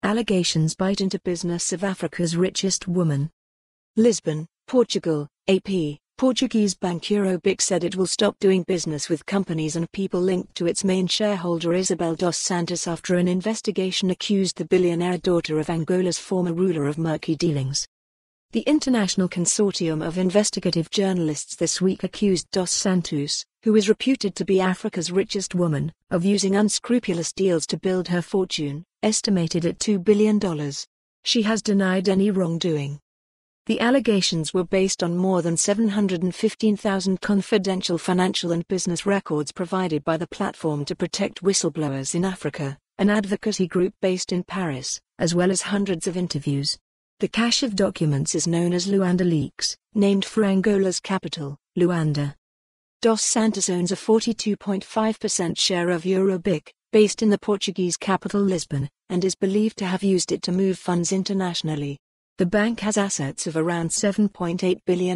Allegations bite into business of Africa's richest woman. Lisbon, Portugal, AP. Portuguese bank EuroBic said it will stop doing business with companies and people linked to its main shareholder Isabel dos Santos after an investigation accused the billionaire daughter of Angola's former ruler of murky dealings. The international consortium of investigative journalists this week accused dos Santos, who is reputed to be Africa's richest woman, of using unscrupulous deals to build her fortune, estimated at $2 billion. She has denied any wrongdoing. The allegations were based on more than 715,000 confidential financial and business records provided by the platform to protect whistleblowers in Africa, an advocacy group based in Paris, as well as hundreds of interviews. The cache of documents is known as Luanda Leaks, named for Angola's capital, Luanda. Dos Santos owns a 42.5% share of EuroBic, based in the Portuguese capital Lisbon, and is believed to have used it to move funds internationally. The bank has assets of around €7.8 billion,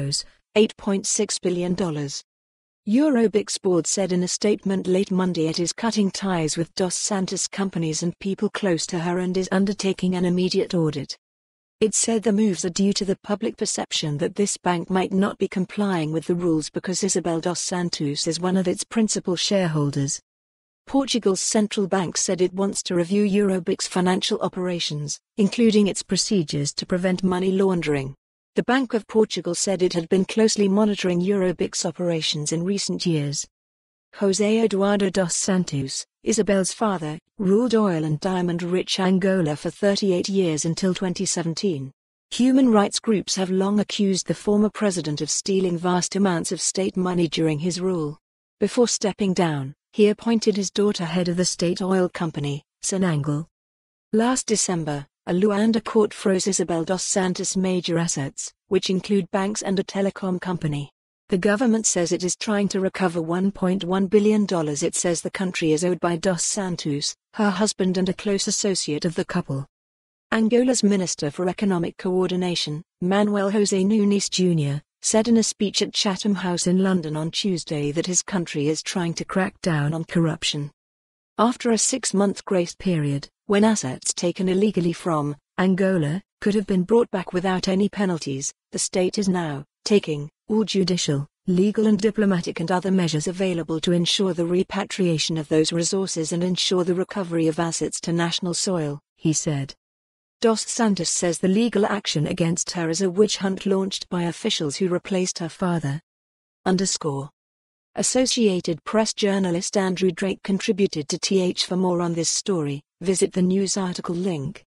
$8.6 billion. EuroBic's board said in a statement late Monday it is cutting ties with Dos Santos companies and people close to her and is undertaking an immediate audit. It said the moves are due to the public perception that this bank might not be complying with the rules because Isabel dos Santos is one of its principal shareholders. Portugal's central bank said it wants to review EuroBic's financial operations, including its procedures to prevent money laundering. The Bank of Portugal said it had been closely monitoring EuroBic's operations in recent years. José Eduardo dos Santos, Isabel's father, ruled oil and diamond-rich Angola for 38 years until 2017. Human rights groups have long accused the former president of stealing vast amounts of state money during his rule. Before stepping down, he appointed his daughter head of the state oil company, Sonangol. Last December, a Luanda court froze Isabel dos Santos' major assets, which include banks and a telecom company. The government says it is trying to recover $1.1 billion it says the country is owed by dos Santos, her husband and a close associate of the couple. Angola's Minister for Economic Coordination, Manuel José Nunes Jr., said in a speech at Chatham House in London on Tuesday that his country is trying to crack down on corruption. After a 6-month grace period, when assets taken illegally from Angola could have been brought back without any penalties, the state is now taking all judicial, legal and diplomatic and other measures available to ensure the repatriation of those resources and ensure the recovery of assets to national soil, he said. Dos Santos says the legal action against her is a witch hunt launched by officials who replaced her father. Associated Press journalist Andrew Drake contributed to TH. For more on this story, visit the news article link.